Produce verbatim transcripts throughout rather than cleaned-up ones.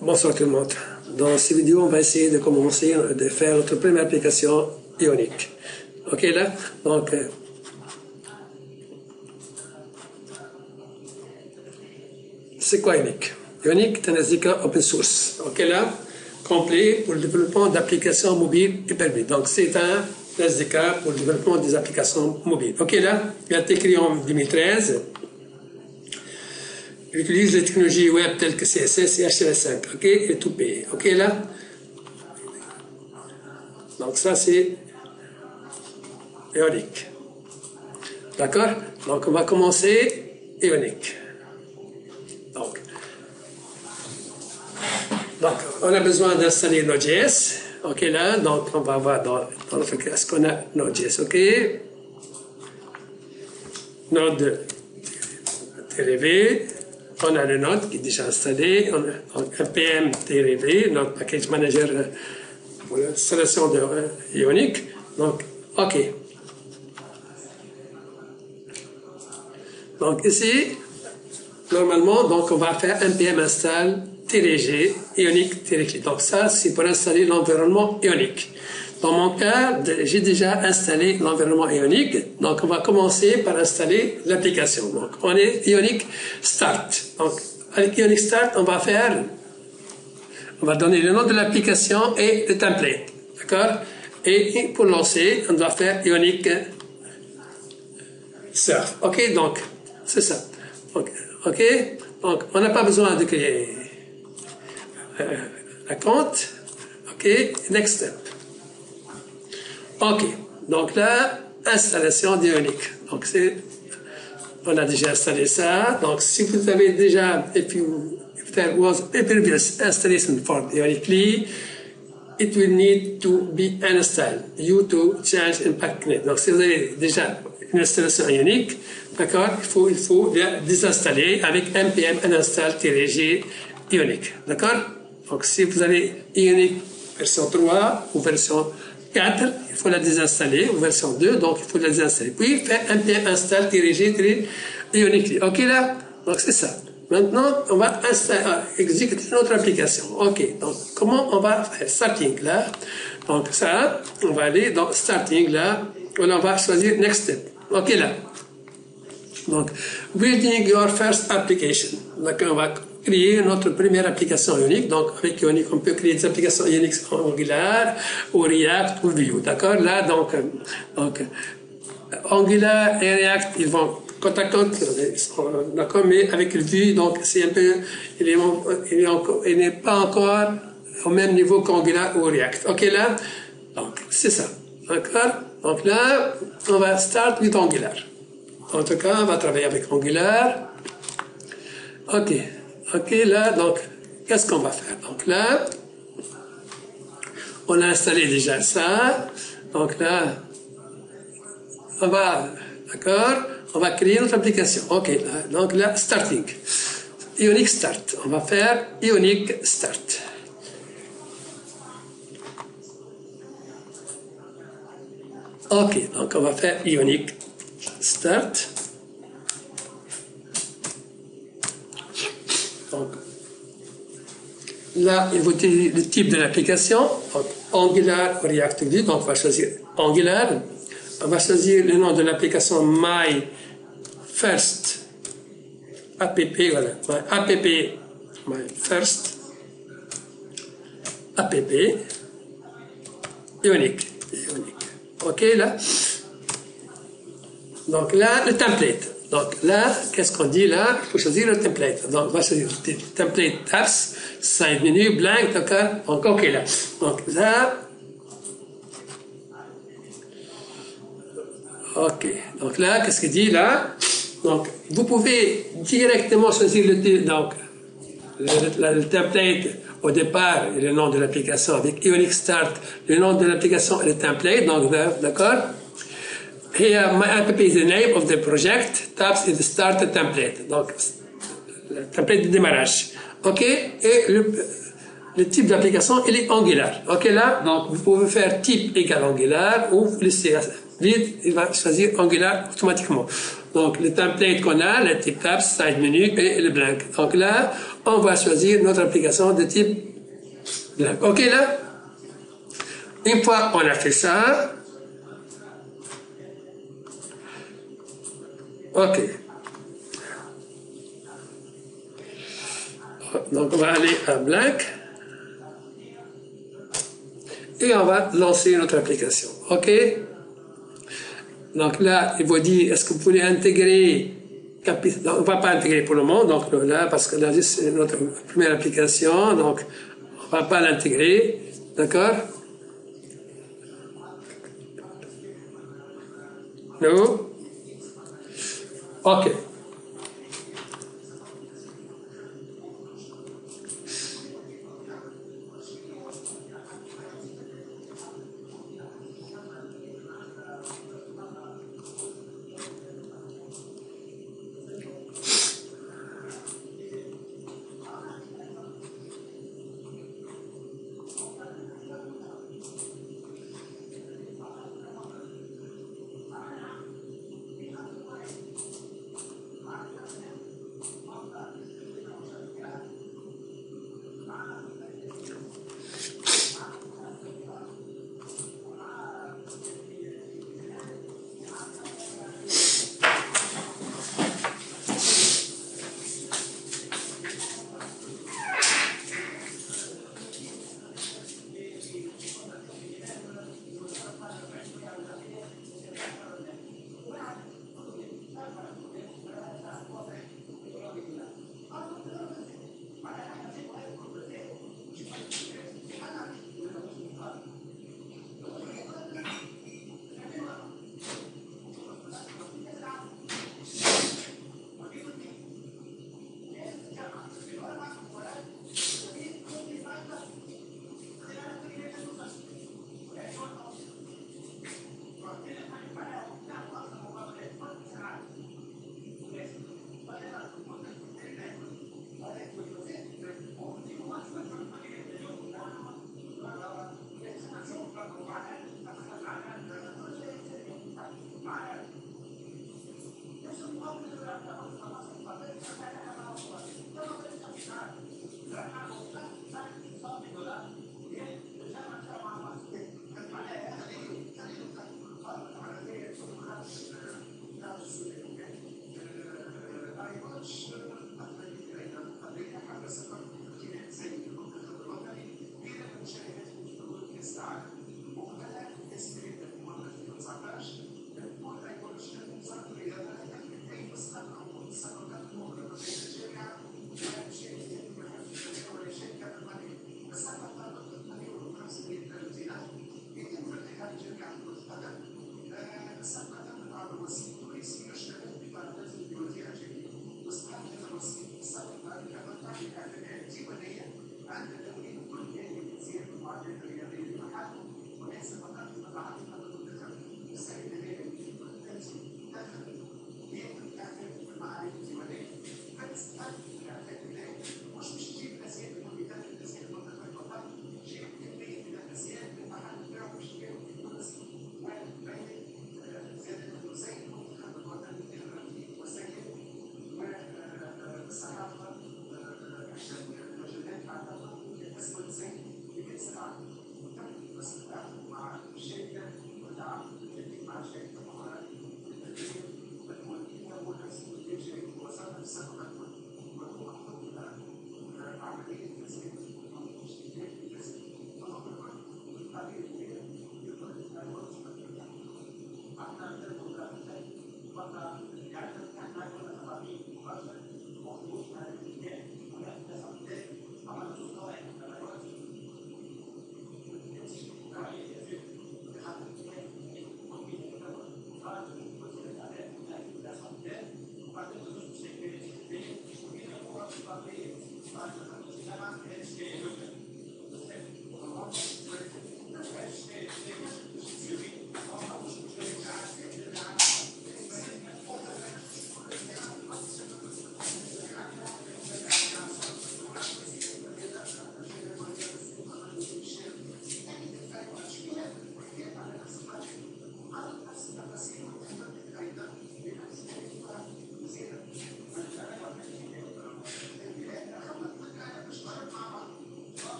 Bonsoir tout le monde. Dans cette vidéo, on va essayer de commencer, de faire notre première application Ionic. Ok là? Donc, euh, c'est quoi Ionic? Ionic est un S D K open source. Ok là? Complet pour le développement d'applications mobiles hyper-V. Donc, c'est un S D K pour le développement des applications mobiles. Ok là? Il a été créé en deux mille treize. J'utilise les technologies web telles que C S S et H T M L cinq, ok, et tout payé, ok là. Donc ça c'est Ionic, d'accord. Donc on va commencer Ionic. Donc, donc on a besoin d'installer Node.js, ok là. Donc on va voir dans, dans notre classe qu'on a Node.js, ok. Node-v. On a le Node qui est déjà installé, on a npm-v, notre package manager pour l'installation de euh, Ionic. Donc, OK. Donc ici, normalement, donc on va faire npm install-g Ionic-click. Donc ça, c'est pour installer l'environnement Ionic. Dans mon cas, j'ai déjà installé l'environnement Ionic. Donc, on va commencer par installer l'application. Donc, on est Ionic Start. Donc, avec Ionic Start, on va faire, on va donner le nom de l'application et le template. D'accord? Et pour lancer, on doit faire Ionic Surf. OK? Donc, c'est ça. Donc, OK? Donc, on n'a pas besoin de créer euh, un compte. OK? Next step. Ok, donc là, installation d'Ionic. Donc c'est, on a déjà installé ça. Donc si vous avez déjà, if you, if there was a previous installation for Ionic, it will need to be uninstalled due to change in package. Donc si vous avez déjà une installation Ionic, d'accord, il faut, il faut la désinstaller avec npm uninstall-g Ionic. D'accord? Donc si vous avez Ionic version trois ou version quatre, il faut la désinstaller, ou version deux, donc il faut la désinstaller. Puis faire npm install-g Ionic. Ok là? Donc c'est ça. Maintenant, on va installer, ah, exécuter notre application. Ok, donc comment on va faire? Starting là. Donc ça, on va aller dans Starting là, on va choisir Next Step. Ok là. Donc, Building your first application. Donc on va créer notre première application Ionic. Donc, avec Ionic, on peut créer des applications Ionic en Angular, ou React, ou Vue. D'accord? Là, donc, donc, Angular et React, ils vont côte à côte. D'accord? Mais avec le Vue, donc, c'est un peu, il est, il est encore, il n'est pas encore au même niveau qu'Angular ou React. OK, là? Donc, c'est ça. D'accord? Donc là, on va start with Angular. En tout cas, on va travailler avec Angular. OK. OK, là, donc, qu'est-ce qu'on va faire? Donc là, on a installé déjà ça. Donc là, on va, d'accord, on va créer notre application. OK, là, donc là, starting. Ionic Start. On va faire Ionic Start. OK, donc on va faire Ionic Start. Donc, là, il faut dire le type de l'application, Angular ou React Vue. Donc, on va choisir Angular. On va choisir le nom de l'application My First App. Voilà, My App, My First App. Ionic. Ionic. OK, là. Donc, là, le template. Donc là, qu'est-ce qu'on dit là? Il faut choisir le template. Donc on va choisir le template apps, side menu, blank, d'accord? Donc OK là. Donc là, OK. Donc là, qu'est-ce qu'il dit là? Donc vous pouvez directement choisir le, donc, le, le, le template au départ et le nom de l'application avec Ionic Start. Le nom de l'application et le template, donc d'accord? Here, my app is the name of the project. Tabs is the start template. Donc, le template de démarrage. OK? Et le, le type d'application, il est Angular. OK là? Donc, vous pouvez faire type égal Angular ou vous laissez vide, il va choisir Angular automatiquement. Donc, le template qu'on a, le type tabs, side menu et le blank. Donc là, on va choisir notre application de type blank. OK, là? Une fois on a fait ça, OK. Donc, on va aller à blank. Et on va lancer notre application. OK? Donc là, il va dire, est-ce que vous voulez intégrer... Non, on ne va pas intégrer pour le moment, donc là, parce que là, c'est notre première application, donc on ne va pas l'intégrer. D'accord? Non? OK.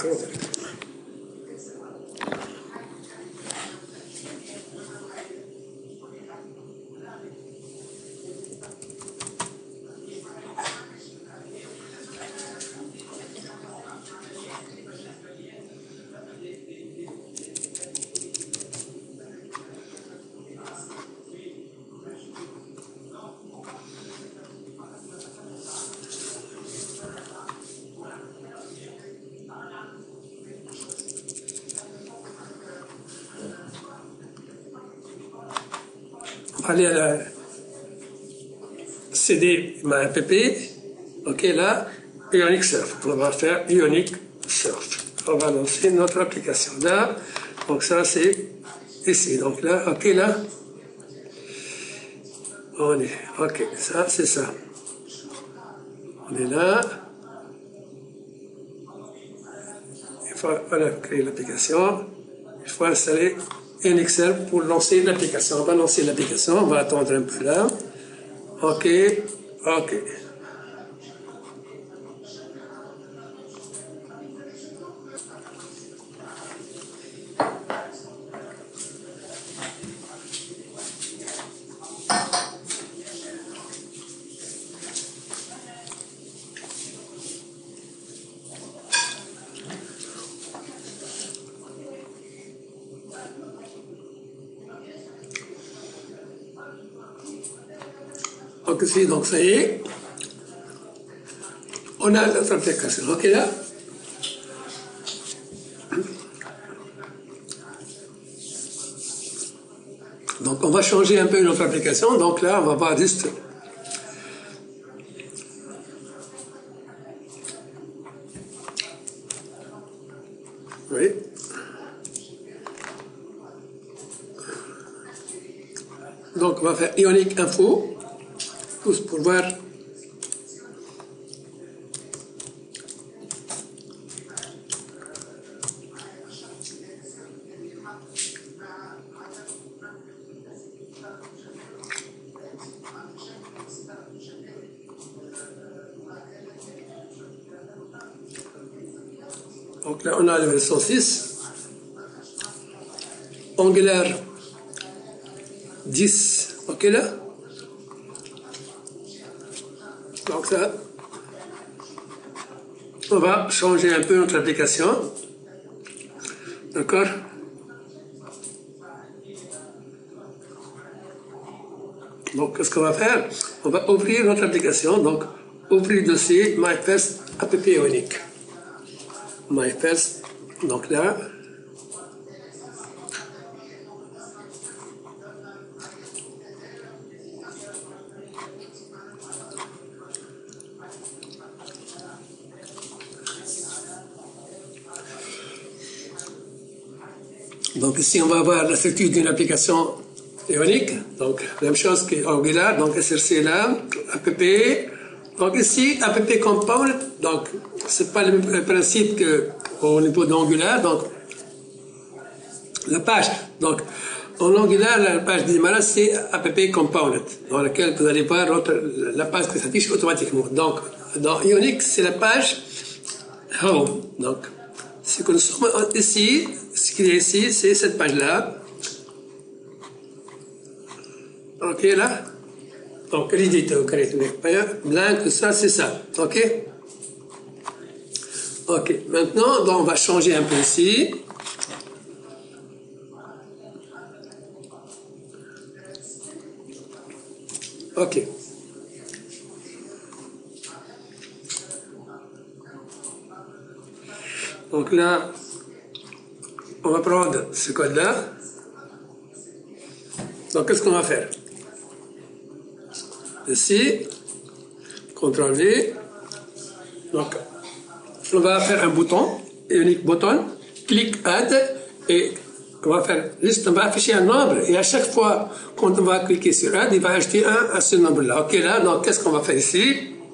Aller à la C D ma app, ok, là, Ionic Surf. On va faire Ionic Surf. On va lancer notre application là. Donc ça, c'est ici. Donc là, ok, là, on est, ok, ça, c'est ça. On est là. Il faut voilà, créer l'application. Il faut installer Ionic Surf pour lancer l'application. On va lancer l'application, on va attendre un peu là. Ok, ok. Donc ici, donc ça y est, on a notre application. Ok là. Donc on va changer un peu notre application. Donc là, on va voir juste. Oui. Donc on va faire Ionic Info. Tous pour voir. Donc là, on a la version six. Angular dix. Ok là. Donc ça, on va changer un peu notre application. D'accord? Donc, qu'est-ce qu'on va faire? On va ouvrir notre application. Donc, ouvrir le dossier My First App Ionic. My First, donc là. Donc ici, on va avoir la structure d'une application Ionic. Donc, même chose qu'Angular. Donc, S R C là, app. Donc ici, app component. Donc, c'est pas le même principe qu'au niveau d'Angular. Donc, la page. Donc, en Angular, la page démarrage, c'est app component, dans laquelle vous allez voir votre, la page qui s'affiche automatiquement. Donc, dans Ionic, c'est la page home. Donc, ce que nous sommes ici, ce qu'il y a ici, c'est cette page-là. Ok, là. Donc, l'éditeur, blanc, tout ça, c'est ça. Ok. Ok. Maintenant, donc, on va changer un peu ici. Ok. Donc là, on va prendre ce code-là. Donc, qu'est-ce qu'on va faire? Ici, contrôle V. Donc, on va faire un bouton, unique bouton, clic Add, et on va faire juste, on va afficher un nombre, et à chaque fois quand on va cliquer sur Add, il va ajouter un à ce nombre-là. Ok, là, donc, qu'est-ce qu'on va faire ici?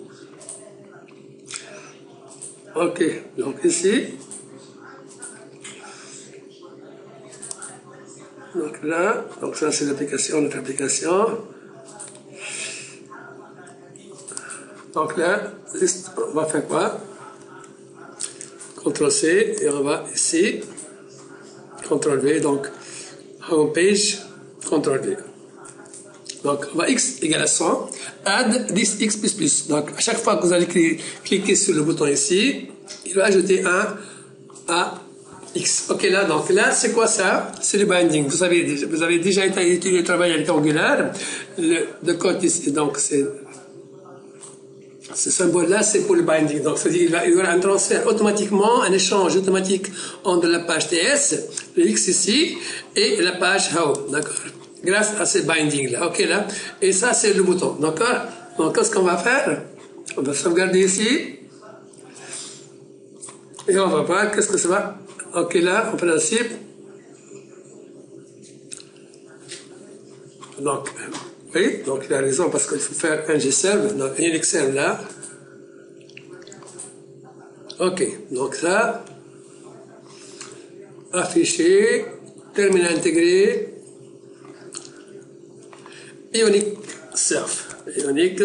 Ok, donc ici. Donc là, donc ça c'est l'application, notre application. Donc là, juste, on va faire quoi? contrôle C, et on va ici, contrôle V, donc home page, contrôle V. Donc, on va x égale à cent, add dix x plus plus. Donc, à chaque fois que vous allez cli cliquer sur le bouton ici, il va ajouter un à x. Ok, là, donc là, c'est quoi ça? C'est le binding. Vous avez, vous avez déjà étudié le travail avec Angular. Le, le code ici, donc c'est ce symbole-là, c'est pour le binding. Donc, c'est-à-dire qu'il va il y aura un transfert automatiquement, un échange automatique entre la page T S, le X ici, et la page Home. D'accord? Grâce à ce binding-là. Ok, là. Et ça, c'est le bouton. D'accord? Donc, qu'est-ce qu'on va faire? On va sauvegarder ici. Et on va voir qu'est-ce que ça va. Ok, là, en principe. Donc, oui, donc il a raison parce qu'il faut faire un G-serve, donc un Unix serve là. Ok, donc ça, affiché, terminal intégré, Ionic Surf. Ionic.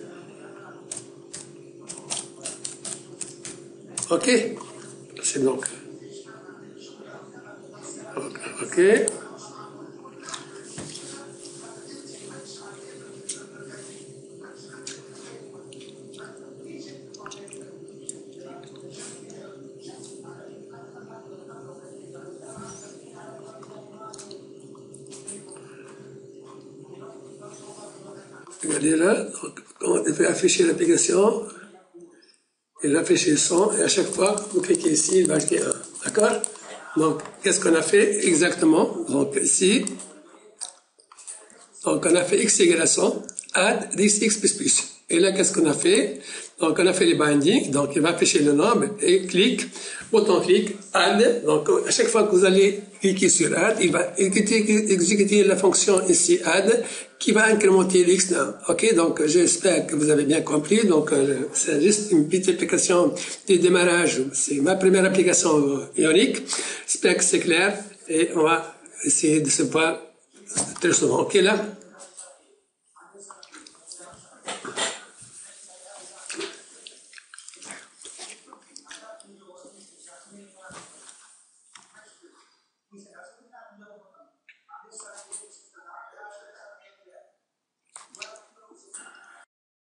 Ok, c'est donc. Ok. Regardez là, donc, on peut afficher l'application, il affiche le son, et à chaque fois que vous cliquez ici, il va ajouter un. D'accord? Donc, qu'est-ce qu'on a fait exactement? Donc, ici, donc on a fait x égale à cent, add dix x plus plus. Et là, qu'est-ce qu'on a fait? Donc, on a fait les bindings, donc il va afficher le nombre, et clic, bouton clic, add. Donc, à chaque fois que vous allez cliquer sur add, il va exécuter, exécuter la fonction ici add, qui va incrémenter l'X d'un. Ok, donc j'espère que vous avez bien compris. Donc, euh, c'est juste une petite application de démarrage. C'est ma première application Ionic. J'espère que c'est clair, et on va essayer de se voir très souvent. Ok, là?